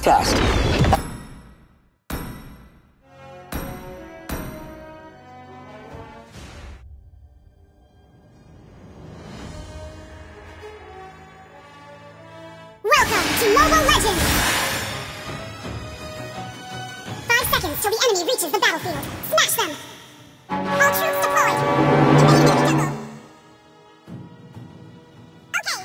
test. Welcome to Mobile Legends! 5 seconds till the enemy reaches the battlefield. Smash them! All troops deployed! Invade the jungle! Okay!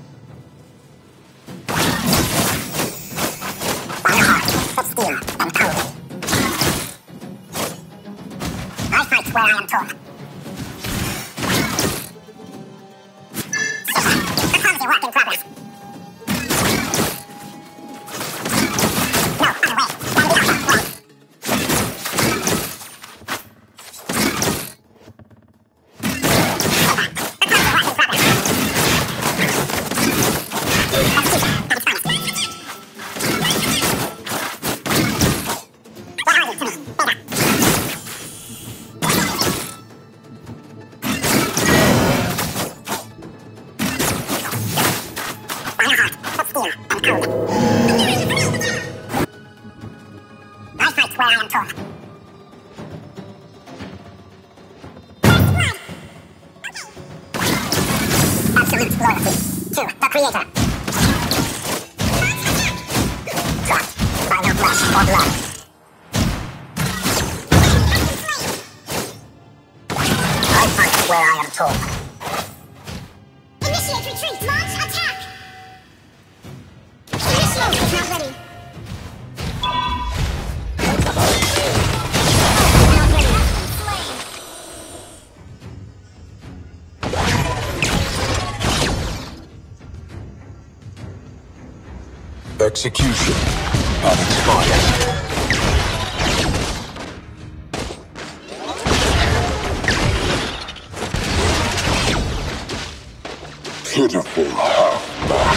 Fireheart, but steel and cold. I fight where I am told. A clumsy work in progress. Absolute loyalty to the Creator. Trapped by no flesh or blood. I fight where I am told. Initiate retreat! Launch attack! Initiate is not ready. Execution at its finest. Pitiful half-back.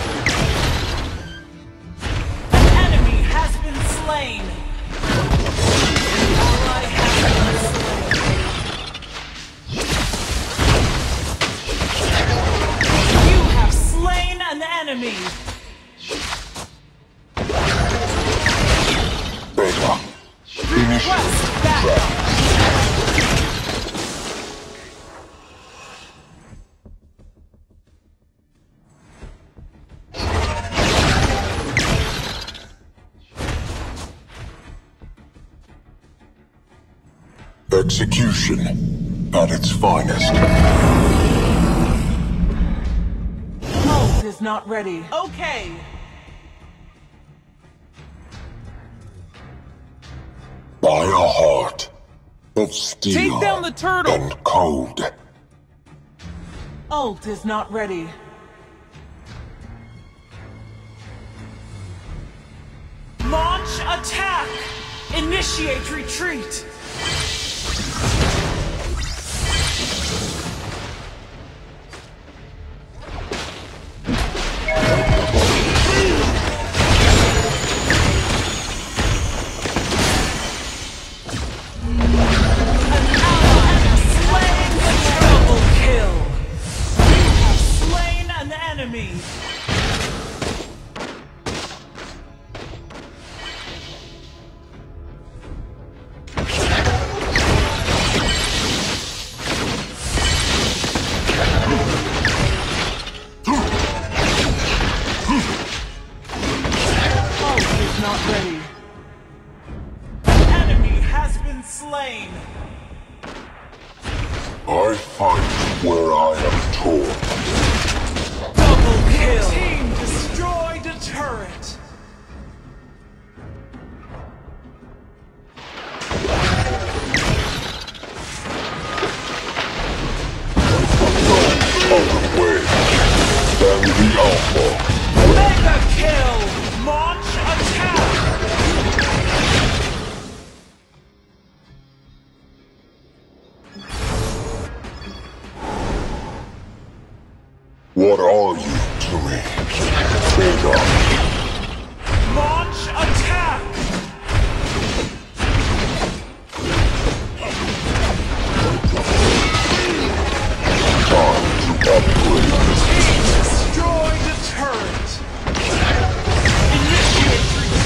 An enemy has been slain. Ally has been slain. You have slain an enemy. Initiate track. Execution at its finest. Ult is not ready. Okay. By a heart of steel Take down the turtle. and cold. Ult is not ready. Launch attack! Initiate retreat! Slain. I fight where I am torn. Double kill. Team destroyed a turret. No other way than the Alpha. Mega kill. Launch attack. What are you to me, Vega? Launch attack! Time to upgrade. Team destroyed a turret. Initiate retreat.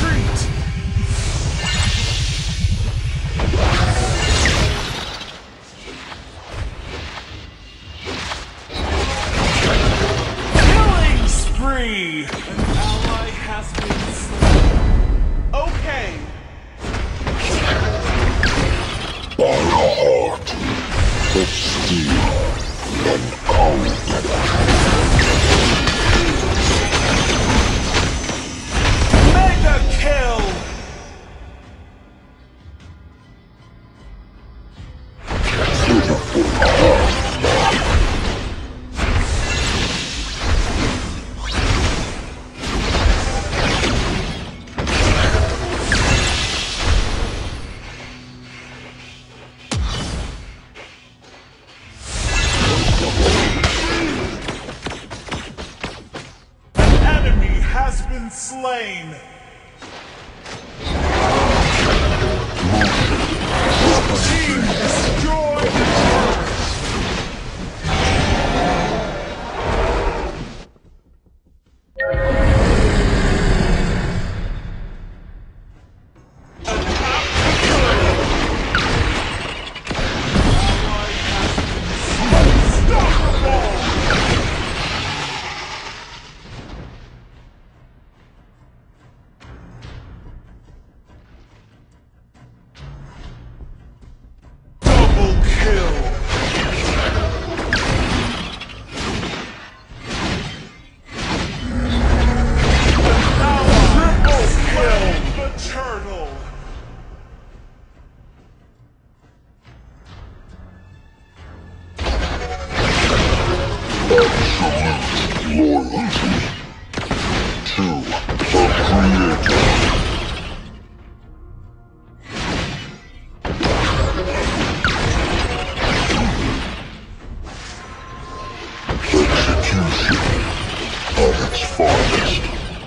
spree! An ally has been slain. Okay. By a heart of steel and cold. Mega kill! Pitiful heart. Has been slain. Team destroyed the turret. Loyalty to the Creator. Execution at its finest.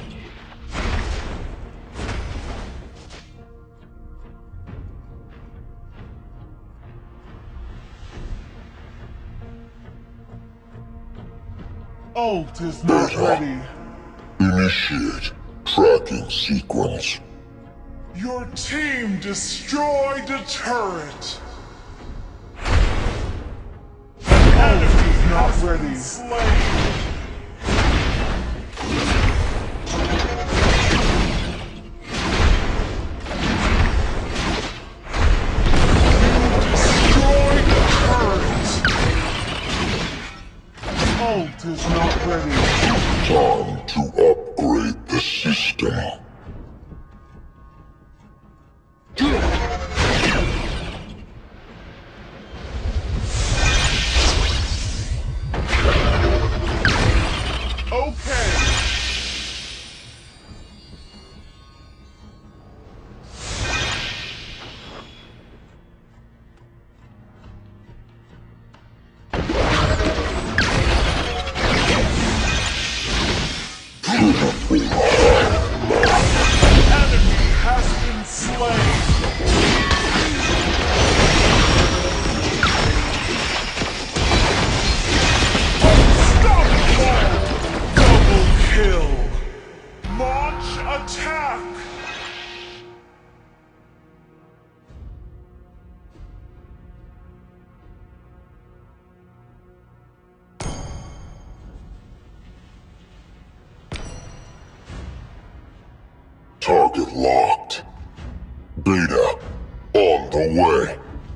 Ult is not Beta. ready. Initiate tracking sequence. Your team destroyed a turret. An enemy not ready. Slain. Destroyed a turret. Ult is not ready. Time to upgrade the system. Okay. Pitiful Enemy has been slain. Unstoppable! Double kill. Launch attack. Target locked. Beta on the way.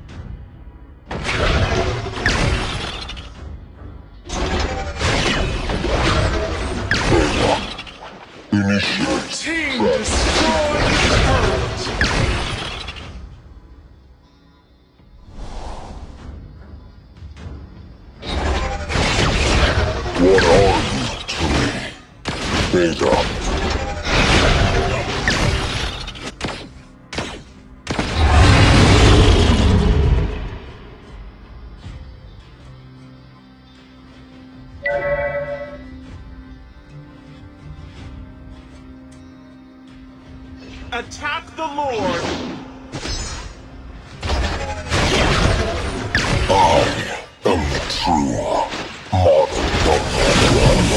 Beta. Initiate. Team destroyed the turret. What are you to me? Beta. Attack the Lord. I am the true model of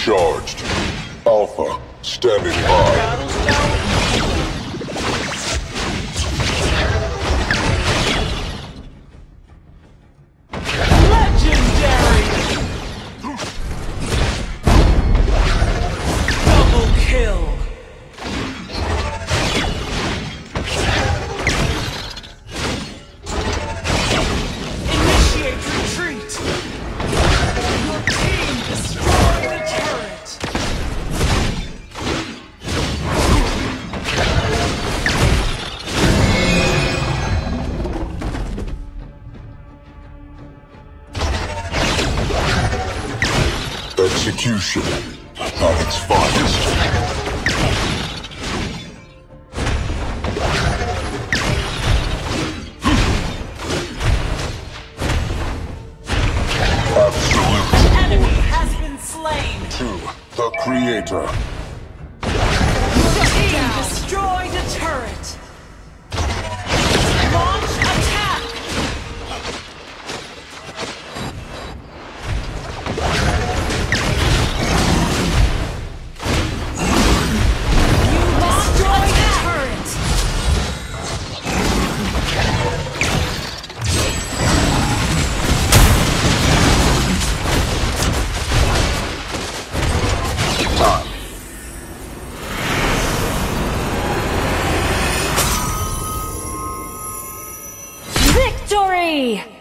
charged. Alpha, standing by. Battles now. Legendary! Double kill! Initiate retreat! Your team destroyed the turret! Execution at its finest. Absolute Enemy has been slain! to the creator. Your team destroyed a turret! Launch attack! You destroyed a turret! Time. Victory!